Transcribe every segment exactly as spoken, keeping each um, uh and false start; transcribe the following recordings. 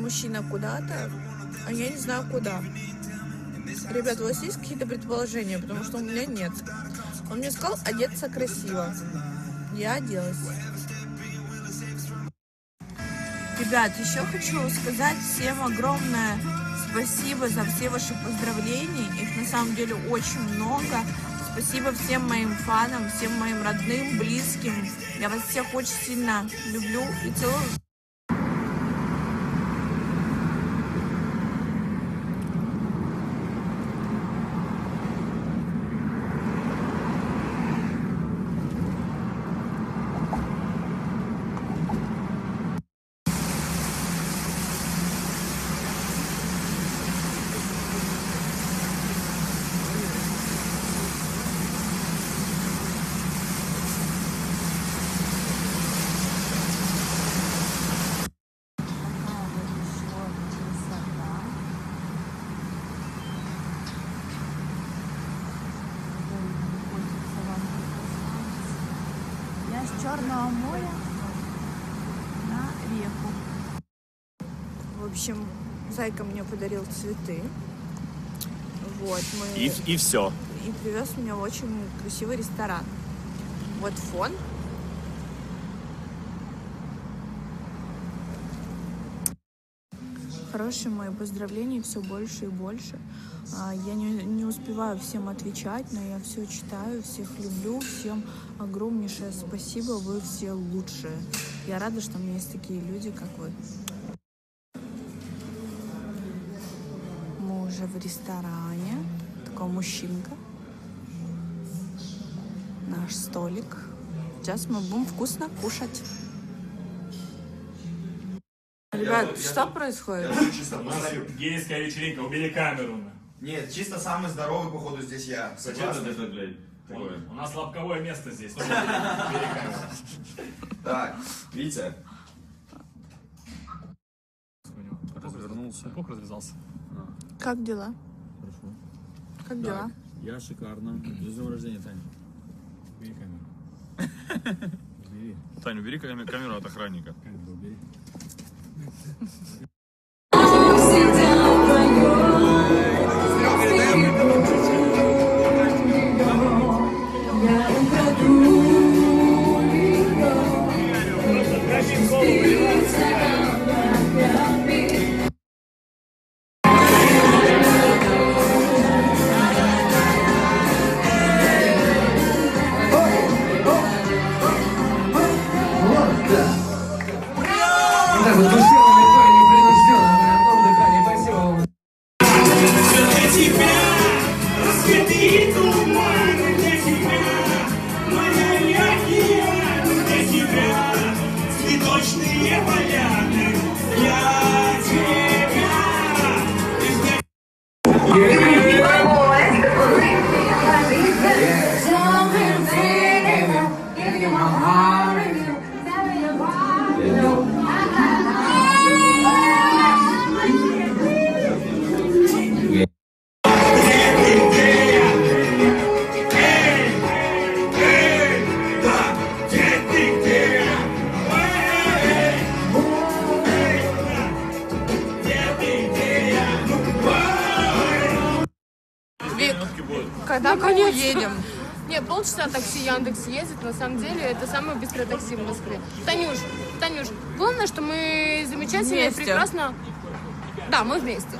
мужчина куда-то, а я не знаю куда. Ребят, у вас есть какие-то предположения? Потому что у меня нет. Он мне сказал одеться красиво. Я оделась. Ребят, еще хочу сказать всем огромное спасибо за все ваши поздравления. Их на самом деле очень много. Спасибо всем моим фанам, всем моим родным, близким. Я вас всех очень сильно люблю и целую. Черного моря на реку. В общем, Зайка мне подарил цветы. Вот, мы... И, и все. И привез меня в очень красивый ресторан. Вот фон. Хорошие мои поздравления, все больше и больше. Я не, не успеваю всем отвечать, но я все читаю, всех люблю, всем огромнейшее спасибо, вы все лучшие. Я рада, что у меня есть такие люди, как вы. Мы уже в ресторане, такой мужчинка, наш столик. Сейчас мы будем вкусно кушать. Ребят, что происходит? У нас гейская вечеринка, убери камеру. Нет, чисто самый здоровый, походу, здесь я. Зачем это, блядь, такое? У нас лобковое место здесь. Так, Витя. Развернулся. Пух развязался. Как дела? Хорошо. Как дела? Я шикарно. С днем рождения, Таня. Убери камеру. Убери. Таня, убери камеру от охранника. Камеру убери. Когда мы уедем? Не, полчаса такси Яндекс ездит, на самом деле это самое быстрое такси в Москве. Танюш, Танюш, главное, что мы замечательно и прекрасно... Да, мы вместе.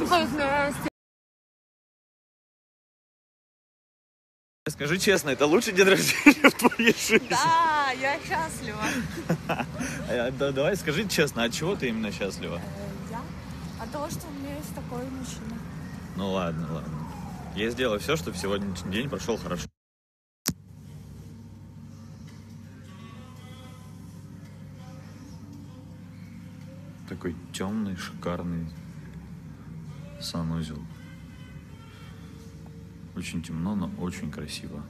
Скажи честно, это лучший день рождения в твоей жизни? Да, я счастлива. Да, давай скажи честно, от чего ты именно счастлива? Я? От того, что у меня есть такой мужчина. Ну ладно, ладно. Я сделаю все, чтобы сегодняшний день прошел хорошо. Такой темный, шикарный санузел. Очень темно, но очень красиво.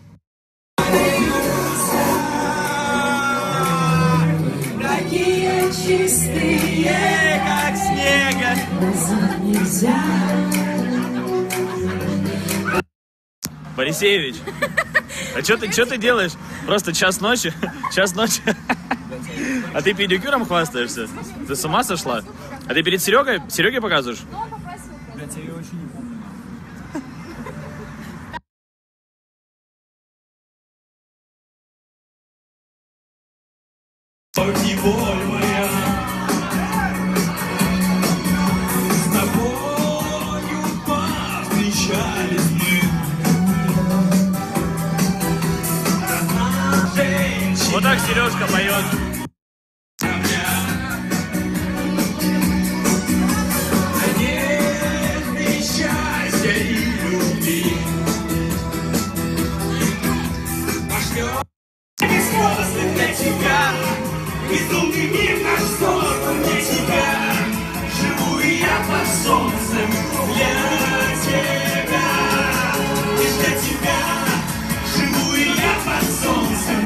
Такие чистые, как снега. Назад нельзя. Борисевич, а что ты, что ты делаешь? Просто час ночи, час ночи. А ты педикюром хвастаешься? Ты с ума сошла? А ты перед Серегой? Сереге показываешь? Блять, я ее очень не помню. Боль моя, с тобою повстречались мы. Вот так Сережка поет. Надежды, счастья и любви. Пошлем слезы для тебя. Безумный мир наш создан для тебя. Живу и я под солнцем для тебя. Лишь для тебя. Живу и я под солнцем.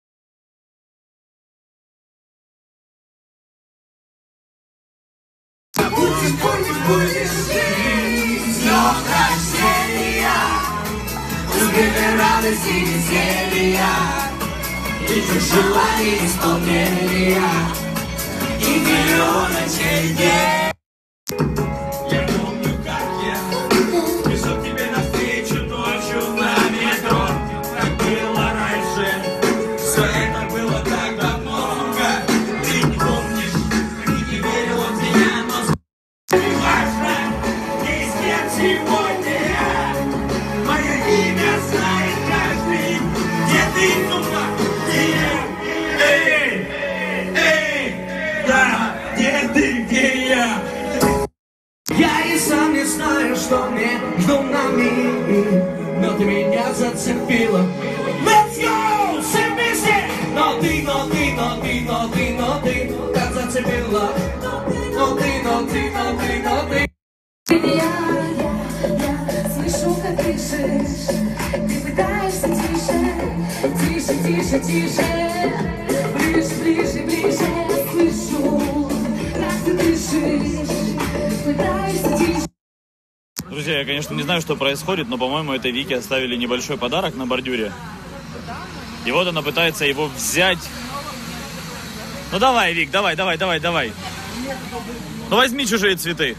Будешь, будешь, будешь жить. С днем рождения. Пусть радость и веселья. И желание исполнения. И миллионочек дней. Я помню, как я спешу тебе навстречу ночью на метро. Так было раньше. Все это было так давно. Ты не помнишь, ты не верила в меня, но не важно, не с кем сегодня я. Мое имя знает каждый. Где ты, сука? Эй, эй, да, где ты, где я? Я и сам не знаю, что мне жду на миг, но ты меня зацепила. Let's go, все вместе! Но ты, но ты, но ты, но ты, но ты так зацепила. Но ты, но ты, но ты, но ты. Я, я слышу, как дышишь. Ты пытаешься тише, тише, тише, тише. Ближе, ближе, ближе. Я слышу, как ты дышишь. Пытаешься тише. Друзья, я, конечно, не знаю, что происходит, но, по-моему, этой Вике оставили небольшой подарок на бордюре. И вот она пытается его взять. Ну давай, Вик, давай, давай, давай, давай. Ну возьми чужие цветы.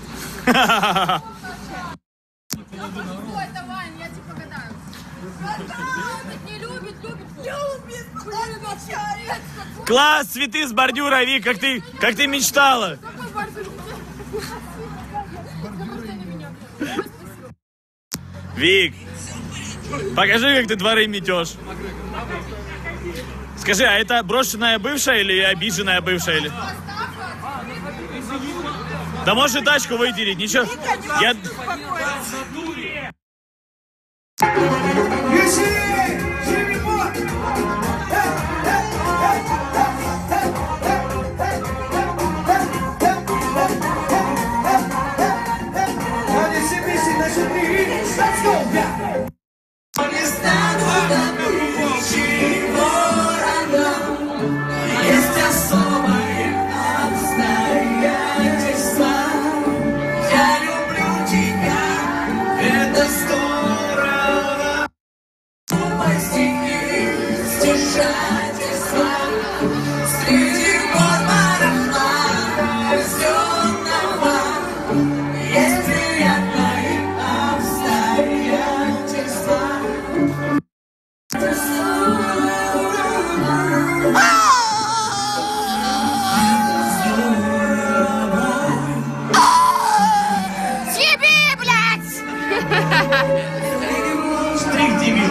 Класс, цветы с бордюра, Вик, как ты, как ты мечтала. Вик, покажи, как ты дворы метешь. Скажи, а это брошенная бывшая или обиженная бывшая? Или... Да можешь и тачку вытереть, ничего. Я... Есть особое обстоятельство. Я люблю тебя, это здорово. Постепи стяжательства среди подмарахна рожденного. Есть приятное обстоятельство. Тебе, блядь! Штрих, дебил.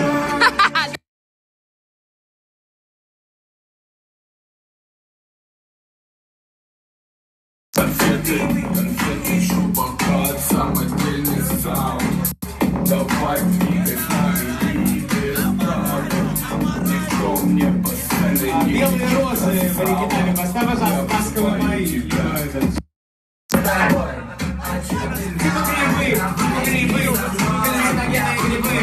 Конфеты, конфеты, шубакат, самодельный саунд. Давай двигай с нами и без правил. Никто мне поставит. Белые розы в оригинале. Поставь, пожалуйста, ласково мои. Типа грибы, типа грибы, галлюциногенные грибы.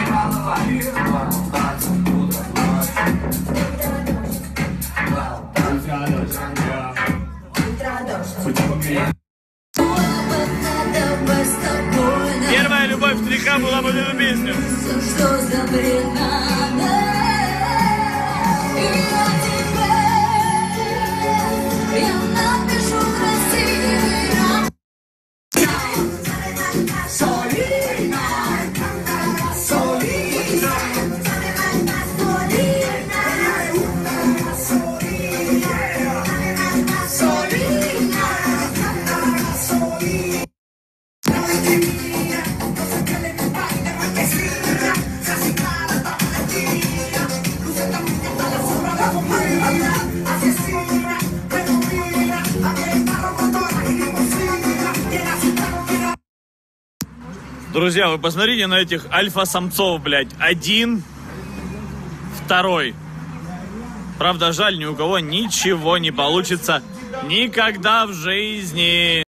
Первая любовь старика была бы эту песню. Что за бред надо? И я тебе Друзья, вы посмотрите на этих альфа-самцов, блядь. Один, второй. Правда, жаль, ни у кого ничего не получится никогда в жизни.